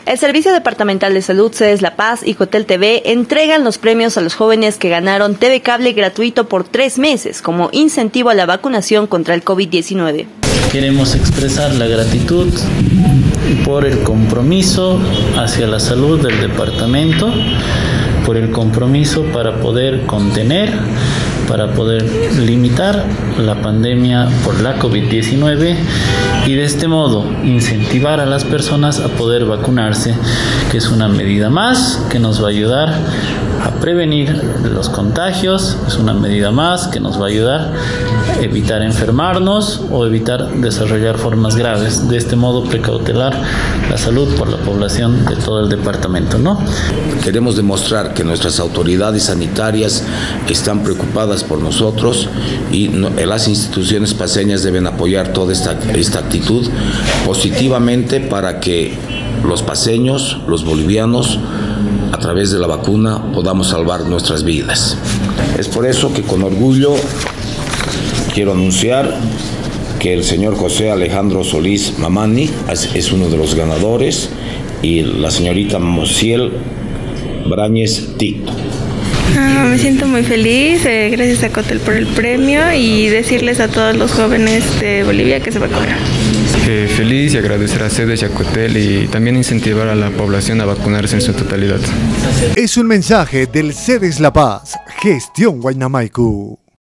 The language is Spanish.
El Servicio Departamental de Salud, Sedes La Paz y Cotel TV entregan los premios a los jóvenes que ganaron TV Cable gratuito por 3 meses como incentivo a la vacunación contra el COVID-19. Queremos expresar la gratitud por el compromiso hacia la salud del departamento, por el compromiso para poder contener, para poder limitar la pandemia por la COVID-19 y de este modo incentivar a las personas a poder vacunarse, que es una medida más que nos va a ayudar a prevenir los contagios, es una medida más que nos va a ayudar a evitar enfermarnos o evitar desarrollar formas graves. De este modo precautelar la salud por la población de todo el departamento, ¿no? Queremos demostrar que nuestras autoridades sanitarias están preocupadas por nosotros y las instituciones paceñas deben apoyar toda esta actitud positivamente para que los paceños, los bolivianos, a través de la vacuna podamos salvar nuestras vidas. Es por eso que con orgullo quiero anunciar que el señor José Alejandro Solís Mamani es uno de los ganadores y la señorita Mosiel Brañez Tito. Me siento muy feliz, gracias a Cotel por el premio y decirles a todos los jóvenes de Bolivia que se vacunen. Feliz y agradecer a Sedes y a Cotel y también incentivar a la población a vacunarse en su totalidad. Es un mensaje del Sedes La Paz, Gestión Huayna Maipú.